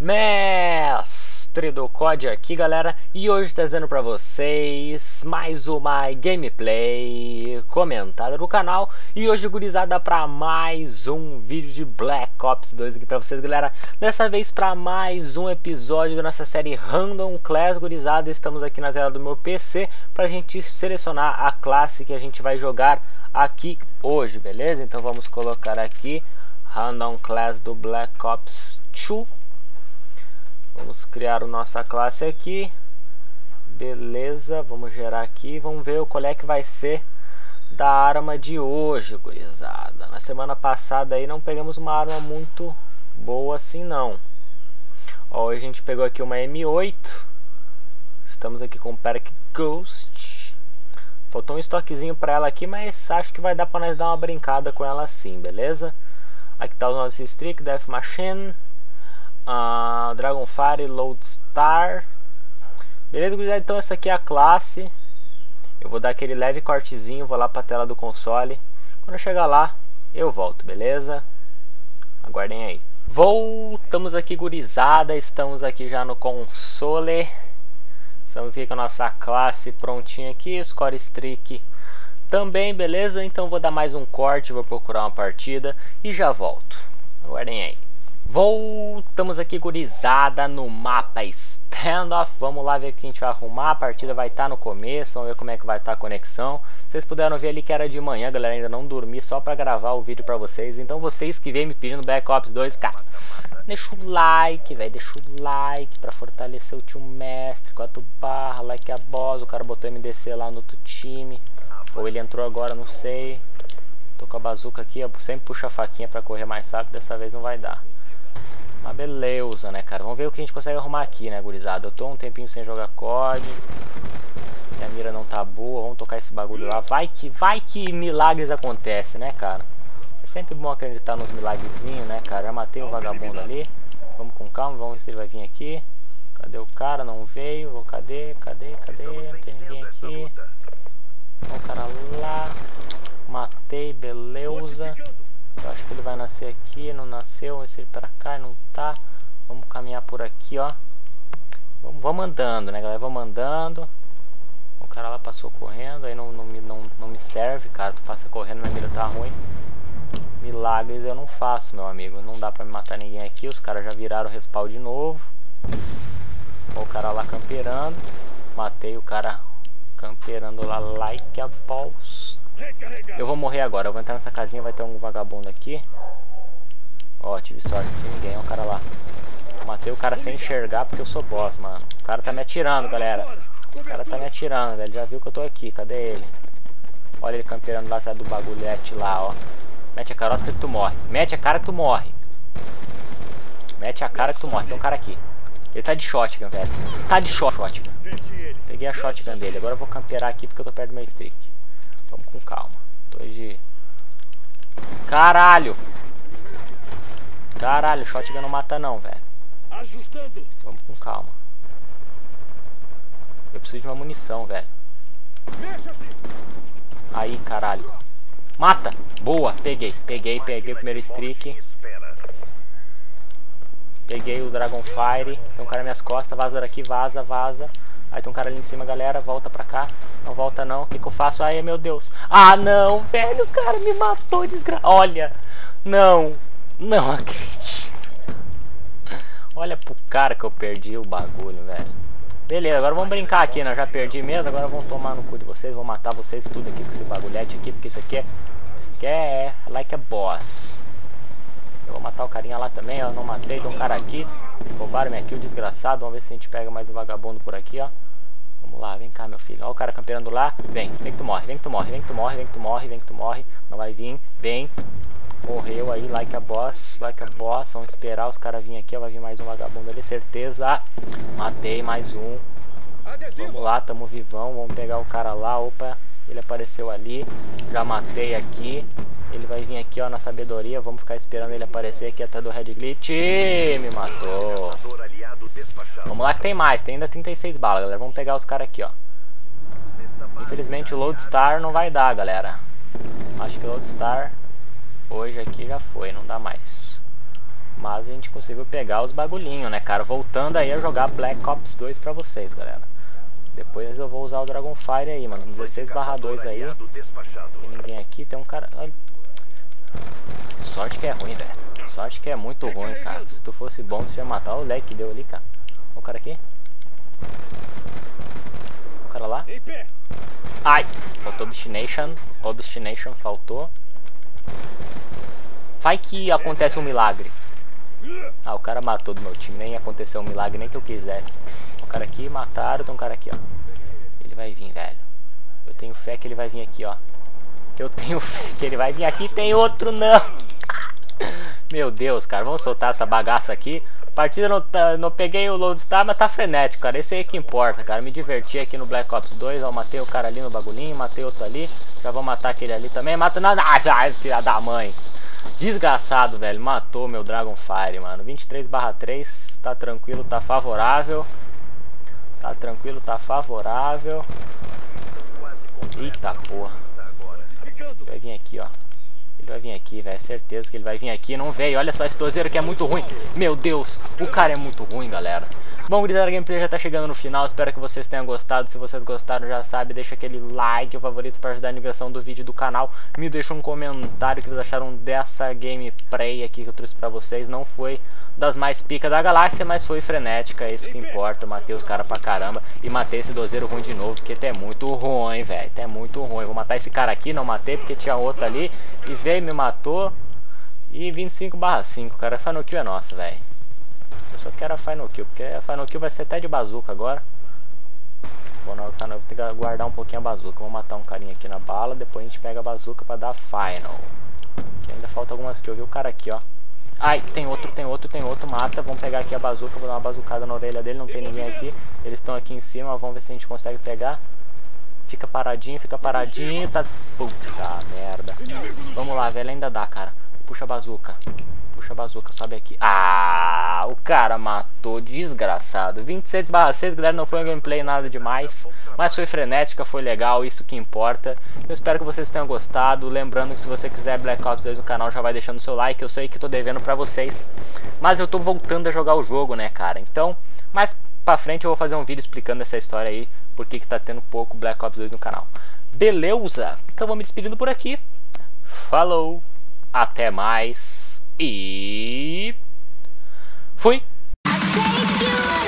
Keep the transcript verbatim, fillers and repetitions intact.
Mestre do C O D aqui, galera, e hoje trazendo pra vocês mais uma gameplay comentada no canal. E hoje, gurizada, pra mais um vídeo de Black Ops dois aqui pra vocês, galera. Dessa vez pra mais um episódio da nossa série Random Class, gurizada. Estamos aqui na tela do meu P C pra gente selecionar a classe que a gente vai jogar aqui hoje, beleza? Então vamos colocar aqui Random Class do Black Ops dois. Vamos criar a nossa classe aqui. Beleza, vamos gerar aqui. Vamos ver qual é que vai ser da arma de hoje, gurizada. Na semana passada aí não pegamos uma arma muito boa assim não. Ó, hoje a gente pegou aqui uma M oito. Estamos aqui com o Perk Ghost. Faltou um estoquezinho pra ela aqui, mas acho que vai dar pra nós dar uma brincada com ela assim, beleza? Aqui tá o nosso Streak, Death Machine, Uh, Dragonfire, Lodestar. Beleza, gurizada? Então essa aqui é a classe. Eu vou dar aquele leve cortezinho, vou lá pra tela do console. Quando eu chegar lá, eu volto, beleza? Aguardem aí. Voltamos aqui, gurizada. Estamos aqui já no console. Estamos aqui com a nossa classe prontinha aqui. Score Streak também, beleza? Então vou dar mais um corte, vou procurar uma partida e já volto. Aguardem aí. Voltamos aqui, gurizada, no mapa Standoff. Vamos lá ver o que a gente vai arrumar. A partida vai estar no começo, vamos ver como é que vai estar a conexão. Vocês puderam ver ali que era de manhã, galera, ainda não dormi, só pra gravar o vídeo pra vocês. Então vocês que vêm me pedindo Black Ops dois, cara, deixa o like, velho, deixa o like pra fortalecer o tio Mestre, quatro barra, like a boss. O cara botou M D C lá no outro time, ou ele entrou agora, não sei. Tô com a bazuca aqui, eu sempre puxo a faquinha pra correr mais rápido, dessa vez não vai dar. Mas beleza, né, cara? Vamos ver o que a gente consegue arrumar aqui, né, gurizada? Eu tô um tempinho sem jogar C O D. Minha mira não tá boa. Vamos tocar esse bagulho lá. Vai que, vai que milagres acontecem, né, cara? É sempre bom acreditar nos milagrezinhos, né, cara? Já matei o vagabundo ali. Vamos com calma, vamos ver se ele vai vir aqui. Cadê o cara? Não veio. Cadê? Cadê? Cadê? Não tem ninguém aqui. Ó, o cara lá. Matei, beleza. Eu acho que ele vai nascer aqui, não nasceu. Vamos ver se ele pra cá, não tá. Vamos caminhar por aqui, ó. Vamos, vamos andando, né, galera? Vamos andando. O cara lá passou correndo, aí não, não, me, não, não me serve, cara. Tu passa correndo, minha mira tá ruim. Milagres eu não faço, meu amigo. Não dá pra me matar ninguém aqui. Os caras já viraram o respawn de novo. Ó, o cara lá camperando. Matei o cara camperando lá, like a balls. Eu vou morrer agora, eu vou entrar nessa casinha, vai ter um vagabundo aqui. Ó, tive sorte, não tem ninguém, ó o cara lá. Matei o cara sem enxergar porque eu sou boss, mano. O cara tá me atirando, galera. O cara tá me atirando, velho. Já viu que eu tô aqui, cadê ele? Olha ele camperando lá atrás do bagulhete lá, ó. Mete a carosca que tu morre. Mete a cara que tu morre. Mete a cara que tu morre, tem um cara aqui. Ele tá de shotgun, velho. Tá de shotgun. Peguei a shotgun dele, agora eu vou camperar aqui porque eu tô perto do meu streak. Vamos com calma. Tô de... Caralho! Caralho, shotgun não mata não, velho. Vamos com calma. Eu preciso de uma munição, velho. Aí, caralho. Mata! Boa! Peguei, peguei, peguei o primeiro streak. Peguei o Dragonfire. Tem um cara nas minhas costas. Vaza daqui, vaza, vaza. Aí tem um cara ali em cima, galera. Volta pra cá. Não volta não. O que que eu faço? Ai, meu Deus. Ah, não, velho. O cara me matou, desgraça. Olha. Não. Não acredito. Olha pro cara que eu perdi o bagulho, velho. Beleza, agora vamos brincar aqui, né? Eu já perdi mesmo. Agora vamos tomar no cu de vocês. Vou matar vocês tudo aqui com esse bagulhete aqui. Porque isso aqui é... Isso aqui é... Like a boss. Eu vou matar o carinha lá também, ó. Não matei. Tem um cara aqui. Roubaram minha kill, desgraçado. Vamos ver se a gente pega mais um vagabundo por aqui, ó. Vamos lá, vem cá, meu filho. Ó o cara camperando lá. Vem, vem que tu morre, vem que tu morre, vem que tu morre, vem que tu morre, vem que tu morre. Não vai vir, vem. Morreu aí, like a boss, like a boss. Vamos esperar os caras virem aqui, ó. Vai vir mais um vagabundo ali, certeza. Matei mais um. Vamos lá, tamo vivão. Vamos pegar o cara lá. Opa, ele apareceu ali. Já matei aqui. Ele vai vir aqui, ó, na sabedoria. Vamos ficar esperando ele aparecer aqui até do Red Glitch. Me matou. Vamos lá que tem mais. Tem ainda trinta e seis balas, galera. Vamos pegar os caras aqui, ó. Infelizmente o Lodestar não vai dar, galera. Acho que o Lodestar hoje aqui já foi. Não dá mais. Mas a gente conseguiu pegar os bagulhinhos, né, cara? Voltando aí a jogar Black Ops dois pra vocês, galera. Depois eu vou usar o Dragonfire aí, mano. dezesseis barra dois aí. Tem ninguém aqui, tem um cara... Olha. Sorte que é ruim, velho. Sorte que é muito ruim, cara. Se tu fosse bom, tu ia matar o lag que deu ali, cara. Olha o cara aqui. O cara lá. Ai! Faltou Obstination. Obstination faltou. Vai que acontece um milagre. Ah, o cara matou do meu time. Nem aconteceu um milagre, nem que eu quisesse. O cara aqui, mataram. Tem um cara aqui, ó. Ele vai vir, velho. Eu tenho fé que ele vai vir aqui, ó. Que eu tenho fé que ele vai vir aqui. Tem outro, não. Meu Deus, cara. Vamos soltar essa bagaça aqui. Partida não, não peguei o Lodestar, mas tá frenético, cara. Esse aí que importa, cara. Me diverti aqui no Black Ops dois. Ó, matei o cara ali no bagulhinho. Matei outro ali. Já vou matar aquele ali também. Mata nada. Ah, já, filha da mãe. Desgraçado, velho. Matou meu Dragonfire, mano. vinte e três barra três. Tá tranquilo, tá favorável. Tá tranquilo, tá favorável. Eita porra. Ele vai vir aqui, ó. Ele vai vir aqui, velho. Certeza que ele vai vir aqui. Não veio. Olha só esse tozeiro que é muito ruim. Meu Deus. O cara é muito ruim, galera. Bom, gurizada, a gameplay já tá chegando no final. Espero que vocês tenham gostado. Se vocês gostaram, já sabe, deixa aquele like, o favorito para ajudar a divulgação do vídeo do canal. Me deixa um comentário o que vocês acharam dessa gameplay aqui que eu trouxe pra vocês. Não foi das mais pica da galáxia, mas foi frenética, é isso que importa. Eu matei os caras pra caramba e matei esse dozeiro ruim de novo, porque é muito ruim, velho. É muito ruim. Vou matar esse cara aqui, não matei porque tinha outro ali e veio e me matou. E vinte e cinco barra cinco, cara. A Final Kill é nossa, velho. Eu só quero a Final Kill, porque a Final Kill vai ser até de bazuca agora. Bom, na hora que eu vou ter que guardar um pouquinho a bazuca. Vou matar um carinha aqui na bala, depois a gente pega a bazuca pra dar Final. Que ainda falta algumas kills. Eu vi o cara aqui, ó. Ai, tem outro, tem outro, tem outro, mata. Vamos pegar aqui a bazuca, vou dar uma bazucada na orelha dele, não tem ninguém aqui. Eles estão aqui em cima, vamos ver se a gente consegue pegar. Fica paradinho, fica paradinho, tá... Puta merda. Vamos lá, velho, ainda dá, cara. Puxa a bazuca. Puxa a bazuca, sobe aqui. Ah, o cara matou, desgraçado. vinte e seis barra seis, galera, não foi um gameplay nada demais. Mas foi frenética, foi legal, isso que importa. Eu espero que vocês tenham gostado. Lembrando que se você quiser Black Ops dois no canal, já vai deixando o seu like. Eu sei que tô devendo pra vocês, mas eu tô voltando a jogar o jogo, né, cara. Então, mais pra frente eu vou fazer um vídeo explicando essa história aí, por que que tá tendo pouco Black Ops dois no canal. Beleza? Então vou me despedindo por aqui. Falou, até mais e... fui!